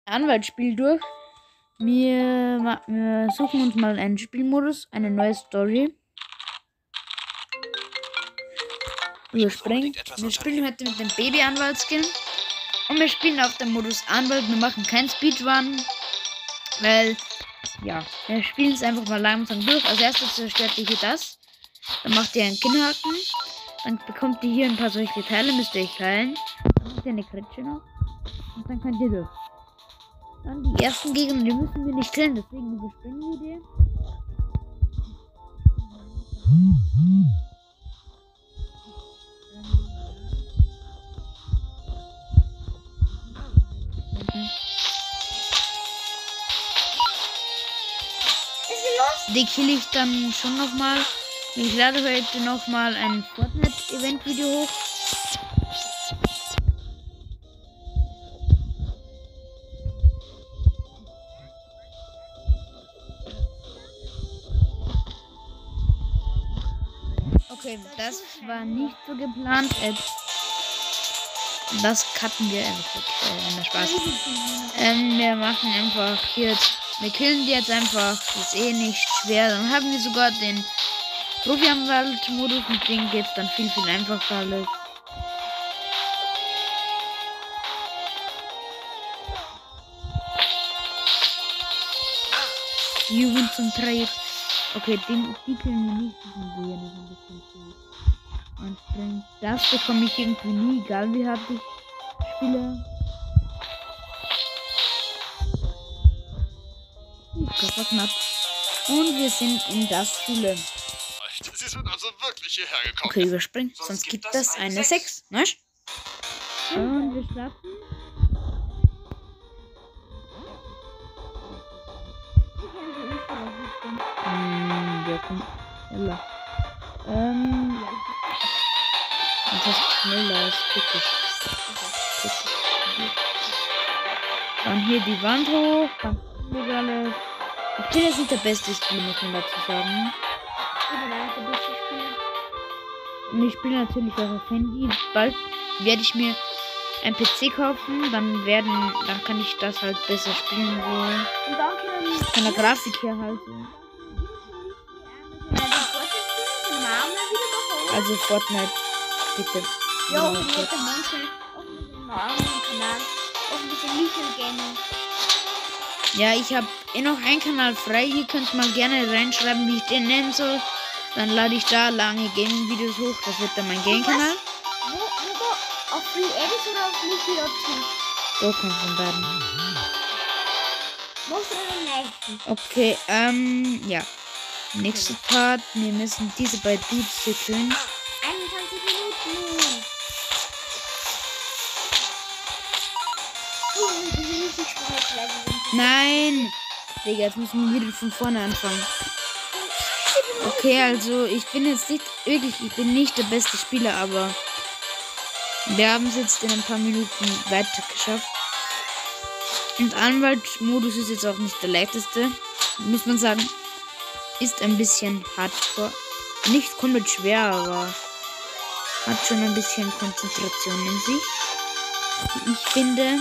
Anwaltsspiel durch. Wir suchen uns mal einen Spielmodus, eine neue Story. Wir spielen heute mit dem Baby-Anwalt-Skin. Und wir spielen auf dem Modus Anwalt. Wir machen keinen Speedrun. Weil, ja, wir spielen es einfach mal langsam durch. Als erstes zerstört ihr hier das. Dann macht ihr einen Kinnhaken. Dann bekommt ihr hier ein paar solche Teile, müsst ihr euch heilen. Dann habt ihr eine Kretsche noch. Und dann könnt ihr durch. Dann die ersten Gegner, die müssen wir nicht killen, deswegen überspringen wir die. Die kill ich dann schon nochmal. Ich lade heute nochmal ein Fortnite-Event-Video hoch. Okay, das war nicht so geplant. Das cutten wir einfach. Spaß. Wir machen einfach jetzt. Wir killen die jetzt einfach. Das ist eh nicht schwer. Dann haben wir sogar den Profi-Anwalt-Modus. Mit dem geht es dann viel einfacher alles. Jugend zum Dreieck. Okay, die killen wir nicht. Die sind wir noch ein bisschen zu anstrengend. Das bekomme ich irgendwie nie, egal wie hart ich spiele. Das war knapp. Und wir sind in das Schule. Sie sind also wirklich hierher gekommen. Okay, überspringen. Sonst gibt das eine 6. Ne? Und wir starten. Ja, komm. Jalla. Das ist schneller als kritisch. Dann hier die Wand hoch. Alles. Ich bin jetzt nicht der beste Spieler, muss man dazu sagen. Und ich spiele natürlich auch auf Handy. Bald werde ich mir ein PC kaufen, dann kann ich das halt besser spielen. So. Von der Grafik her halt. Also Fortnite, bitte. Ja, ich hätte manchmal auch mit dem Kanal auch ein bisschen Little Gaming. Ja, ich habe noch einen Kanal frei. Ihr könnt mal gerne reinschreiben, wie ich den nennen soll. Dann lade ich da lange Gaming-Videos hoch. Das wird dann mein Gaming-Kanal. Wo? Auf Free Edit oder auf Liquid? So kommt von beiden. Wo ist der nächste? Okay, ja. Nächster Part. Wir müssen diese beiden Dudes hier töten. 21 Minuten. Nein! Digga, jetzt müssen wir wieder von vorne anfangen. Okay, also ich bin jetzt nicht wirklich, ich bin nicht der beste Spieler, aber wir haben es jetzt in ein paar Minuten weiter geschafft. Und Anwaltmodus ist jetzt auch nicht der leichteste, muss man sagen. Ist ein bisschen hardcore. Nicht komplett schwer, aber hat schon ein bisschen Konzentration in sich. Wie ich finde.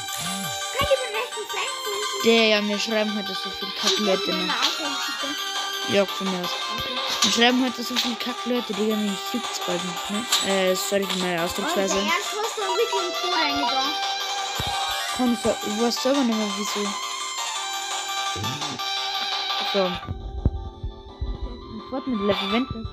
Wir schreiben heute so viel Kackleute. Ne? Ja, von mir aus. Wir schreiben heute so viel Kackleute, die haben mich juckt's bald nicht, ne? Sorry für meine Ausdrucksweise. Kann ich weiß selber nicht mehr, wieso. So. Sofort mit Level Wente.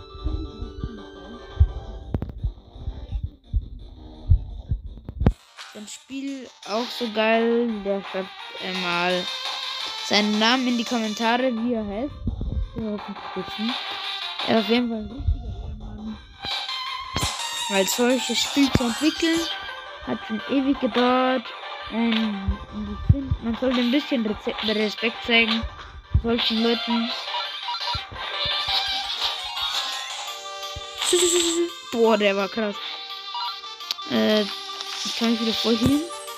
Das Spiel auch so geil. Der schreibt mal seinen Namen in die Kommentare, wie er heißt. Wir hoffentlich wissen. Er ist auf jeden Fall ein richtiger Ehrenmann. Weil solches Spiel zu entwickeln hat schon ewig gedauert. Und ich finde, man sollte ein bisschen Respekt zeigen solchen Leuten. Boah, der war krass. Ich kann mich wieder voll hin.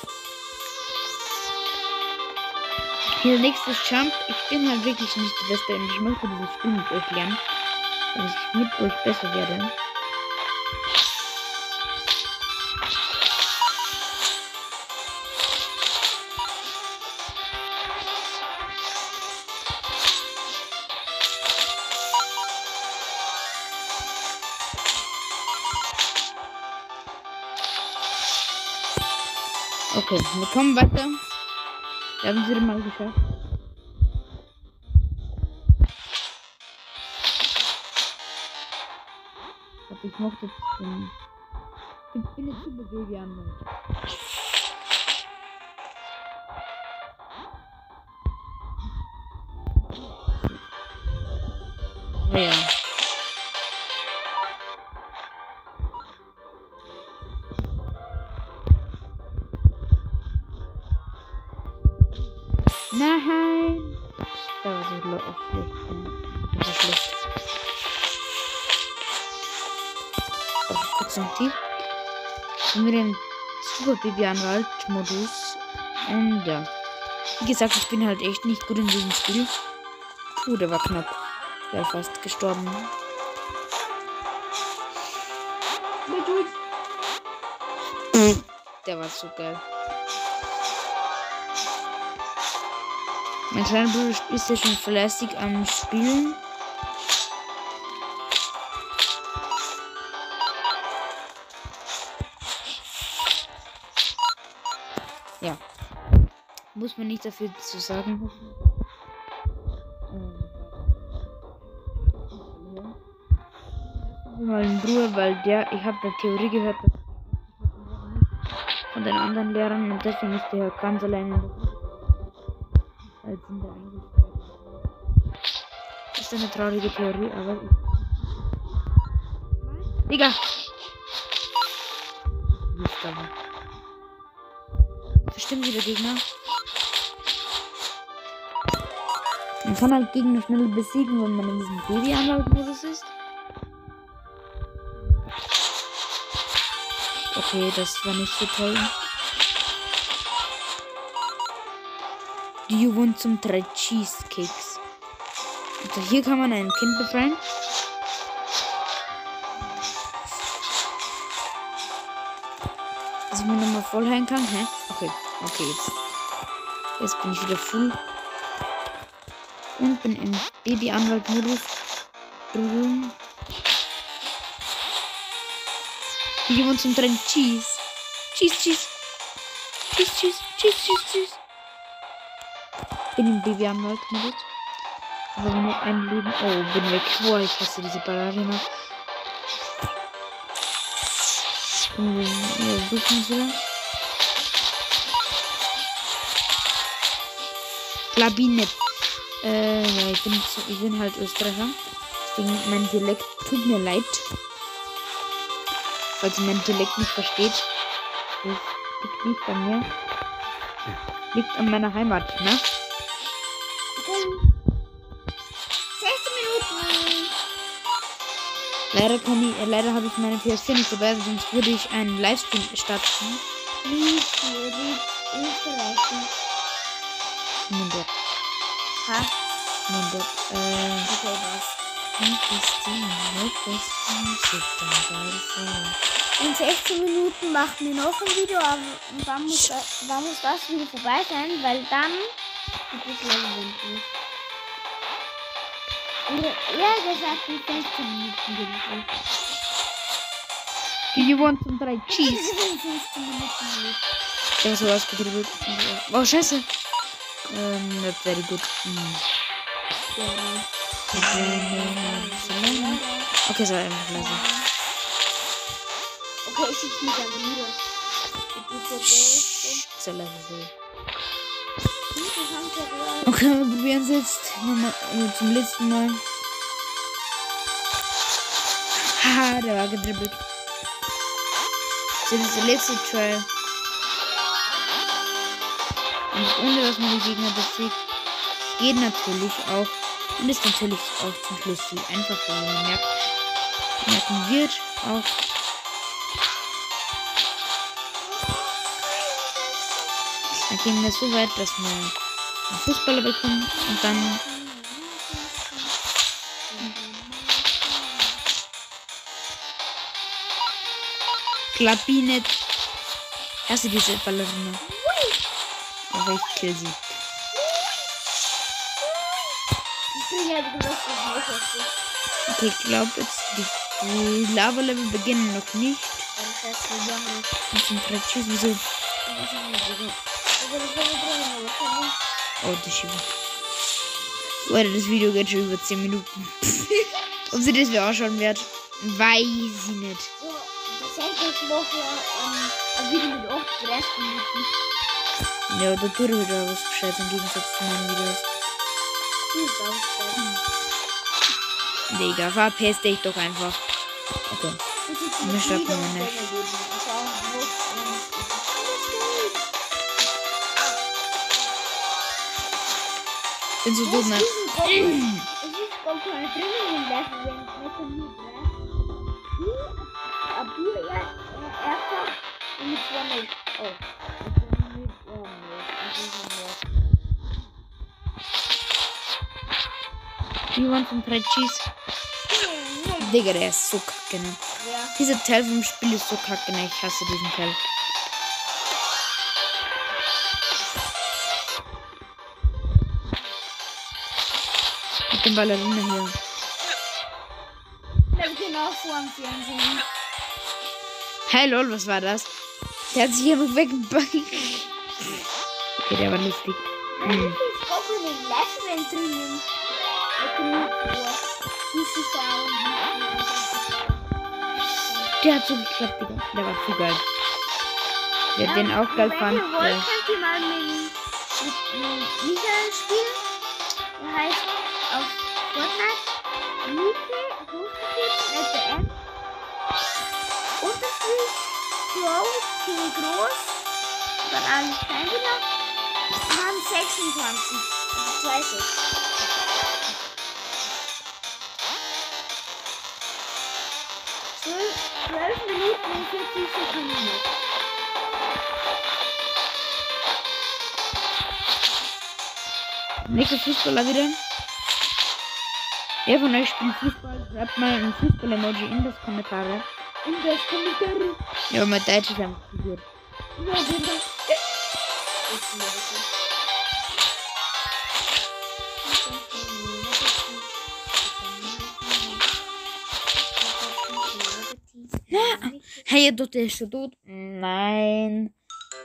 Hier nächstes Jump. Ich bin halt wirklich nicht der Beste und ich möchte dieses Spiel mit euch lernen. Dass ich mit euch besser werde. Okay, wir kommen weiter. Wir haben es wieder mal geschafft. Aber ich mochte den. Ich bin jetzt super Baby an. Ja. Nein! Da war so schlecht. Das ist schlecht. Okay, kurz noch tief. Sind wir im Super Baby Anwalt Modus. Und ja. Wie gesagt, ich bin halt echt nicht gut in diesem Spiel. Puh, der war knapp. Wäre fast gestorben. Der war so geil. Mein kleiner Bruder ist ja schon fleißig am Spielen. Ja. Muss man nicht dafür zu sagen. Mein Bruder, weil ich habe der Theorie gehört, dass von den anderen Lehrern und deswegen ist der ganz alleine als in der eingesperrt. Das ist eine traurige Theorie, aber Digga! Bestimmt wieder Gegner. Man kann halt Gegner schnell besiegen, wenn man in diesem Baby-Anwalt-Modus ist. Okay, das war nicht so toll. You want some 3 Cheesecakes. Also hier kann man ein Kind befreien. Dass ich mir nochmal voll heilen kann. Hä? Okay, jetzt. Jetzt bin ich wieder full. Und bin im Baby-Anwalt-Modus. You want some 3 Cheese? Cheese. Bin im Baby-Anwalt-Modus. Aber nur ein Leben. Oh, bin weg. Boah, ich hasse diese Ballerina. Ja, suchen wir wieder. Klabine. Ja, ich bin halt Österreicher. Deswegen mein Dialekt tut mir leid. Falls ihr meinen Dialekt nicht versteht. Das liegt nicht an mir. Liegt an meiner Heimat, ne? 16 Minuten. Leider habe ich meine PS4 nicht dabei, sonst würde ich einen Livestream starten. Wie viel Österreicher? Mundert. Ha? Mundert. Okay, was? In 16 Minuten machen wir noch ein Video, aber dann muss das Video vorbei sein, weil dann gibt es Level. Oder eher gesagt in 15 Minuten bin Do you want some 3 ich. Cheese? In 15 Minuten nicht. Der so ausgedrückt. Oh, scheiße. Not very good. Okay, so einfach leise. Okay, ich schieße mich aber nieder. So leise so. Okay, wir probieren es jetzt nochmal zum letzten Mal. Haha, der war gedribbelt. So, das ist der letzte Try. Und ohne dass man die Gegner besiegt, geht natürlich auch. Und ist natürlich auch zum Schluss viel einfacher, wenn man merken wird. Auch. Dann gehen wir so weit, dass wir einen Fußballer bekommen und dann Klabinet. Hast du diese Ballerina? Aber ich kill sie. Okay, ich glaube jetzt die Lava-Level beginnen noch nicht. Wieso Oh, die Schiebe. Leute, das Video geht schon über 10 Minuten. Ob sie das wieder ausschauen wird, weiß ich nicht. So, das hätte noch ein Video mit 8 Minuten. Ja, da tut er wieder was Gescheites im Gegensatz zu meinen Videos. Digga, verpiss dich doch einfach. Okay. Wir stoppen mal nicht. Bin so dumm, ne? Es ist gar keine Training im Level, wenn mit 2 Oh. You want some fried cheese? Digga, der ist so kacke, ne? Ja. Dieser Teil vom Spiel ist so kacke, ne? Ich hasse diesen Teil. Mit dem Ballerina hier. Ich bin auch vor dem Fernsehen. Hey lol, was war das? Der hat sich einfach weggebackt. Okay, der war lustig. Ich ist gar keine Level drinnen. Der hat so geklappt, Digga. Der war zu geil. Wer den auch geil fand. Wenn ihr wollt, könnt ihr mal mit Michael spielen. Der heißt auf Fortnite Michael Unterstrich groß dann alles klein gemacht. Wir haben 26. 30. 12 Minuten und 40 Sekunden. Nächster Fußballer wieder. Wer von euch spielt Fußball? Schreibt mal ein Fußball-Emoji in das Kommentare. Ja, mein Deutsch ist einfach zu gut. Ja, bitte. Hey, ihr Dutte ist schon tot. Nein.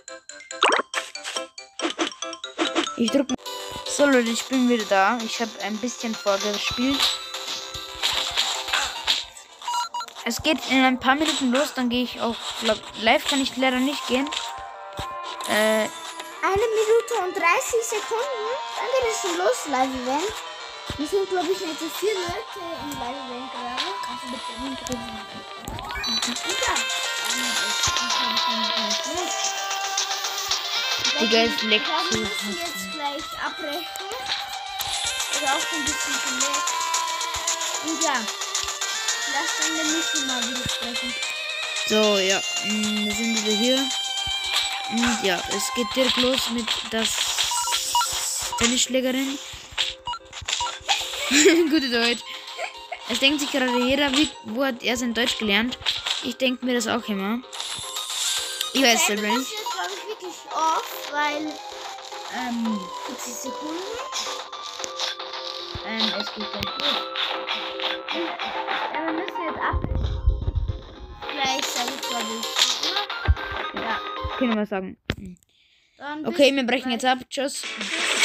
Ich drück. So Leute, ich bin wieder da. Ich habe ein bisschen vorgespielt. Es geht in ein paar Minuten los, dann gehe ich auch. Live kann ich leider nicht gehen. 1 Minute und 30 Sekunden. Dann geht es schon los, Live-Event. Wir sind, glaube ich, nicht so viele Leute im Live-Event gerade. Kannst du bitte hinkriegen? Digga, es leckt zu. zu. Wir müssen jetzt gleich abbrechen. Oder auch ein bisschen verletzt. Und ja, lass dann den nächsten Mal wieder sprechen. So, ja, wir sind wieder hier. Und ja, es geht direkt los mit das Tennisschlägerin. Gute Deutsch. Es denkt sich gerade jeder, wo hat er sein Deutsch gelernt? Ich denke mir das auch immer. Ich weiß es Das nicht. ist, glaube ich, wirklich oft, weil 40 Sekunden. Es geht gleich los. Ja, wir müssen jetzt abbrechen. Gleich sage ich, glaube ich, oder? Ja. Können wir sagen. Dann Okay, bis wir brechen gleich. jetzt ab. Tschüss. Tschüss.